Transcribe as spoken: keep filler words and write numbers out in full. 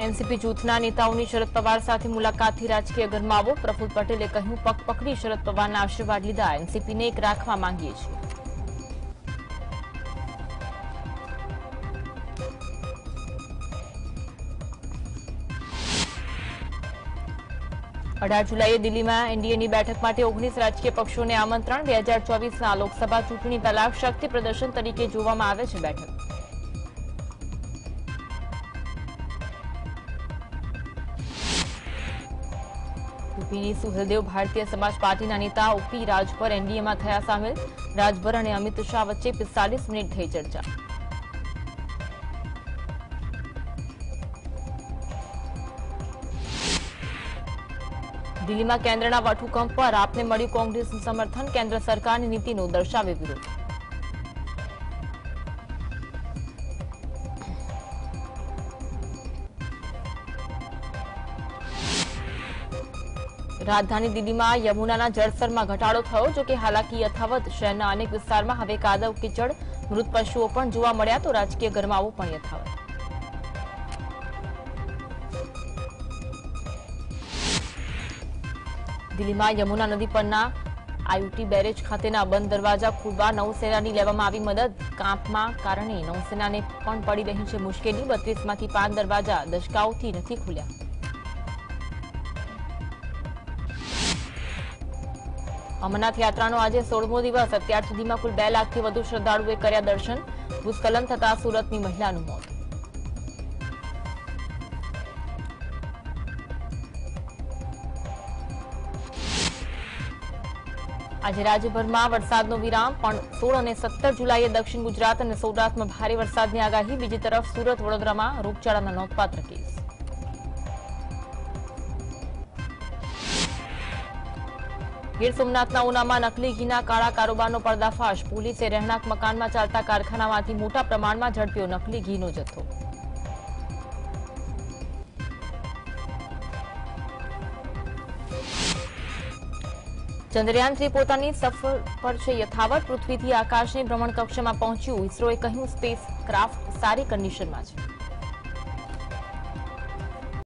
NCP जूथना नेताओनी Sharad Pawar साथे मुलाकातथी રાજકીય ગરમાવો। પ્રફુલ્લ પટેલે કહ્યું, પગ પકડી શરદ પવારના આશીર્વાદ લીધા, એનસીપીને એક રાખવા માંગીએ છીએ। અઢાર જુલાઈએ દિલ્હીમાં એનડીએની બેઠક માટે ઓગણીસ રાજકીય પક્ષોને આમંત્રણ। બે હજાર ચોવીસના લોકસભા ચૂંટણી પહેલા શક્તિ પ્રદર્શન તરીકે જોવામાં આવે છે બેઠક। यूपीनी सुहेलदेव भारतीय समाज पार्टी नेता ओपी राजभर एनडीए में थया सामेल। राजभर और अमित शाह वच्चे पिस्तालीस मिनिट थई चर्चा। दिल्ली में केन्द्रना वटहुकम पर आपने मळ्युं कांग्रेसनुं समर्थन। केन्द्र सरकारनी नीतिनो दर्शावे विरोध। राजधानी दिल्ली में यमुना जलस्तर में घटाडो थयो, जो कि हालाकी यथावत। शहरना अनेक विस्तार में हवे कादव कीचड़, मृत पशुओं पण जोवा मळ्या तो राजकीय गरमावो पण यथावत। दिल्ली में यमुना नदी परना आईयूटी बेरेज खातेना बंद दरवाजा खोलवा नौसेनानी लेवामां आवी मदद। कांपना कारणे नौसेनाने पण पड़ी रही छे मुश्केली। बत्रीस मांथी पांच दरवाजा दशकाओथी नथी खोल्या। अमरनाथ यात्रानो आज सोळमो दिवस। अत्यार सुधीमां कुल બે લાખથી વધુ શ્રદ્ધાળુઓએ કર્યા દર્શન। ભૂસ્ખલન થતા સુરતની મહિલાનું મોત। आज राज्यभરમાં વરસાદનો વિરામ, પણ સોળ અને સત્તર જુલાઈએ દક્ષિણ ગુજરાત અને સૌરાષ્ટ્રમાં ભારે વરસાદની આગાહી। બીજી તરફ સુરત વડોદરામાં રોગચાળાના નોંધપાત્ર કેસ। ગીર સોમનાથના ઉનામાં નકલી ઘીના કાળા કારોબારનો પર્દાફાશ। પોલીસે રહેણાંક મકાનમાં ચાલતા કારખાનામાંથી મોટા પ્રમાણમાં ઝડપ્યો નકલી ઘીનો જથ્થો। ચંદ્રયાન થ્રી પોતાની સફર પર છે યથાવત। પૃથ્વીથી આકાશની ભ્રમણ કક્ષામાં પહોંચ્યું। ઇસરોએ કહ્યું, સ્પેસ ક્રાફ્ટ સારી કન્ડિશનમાં છે।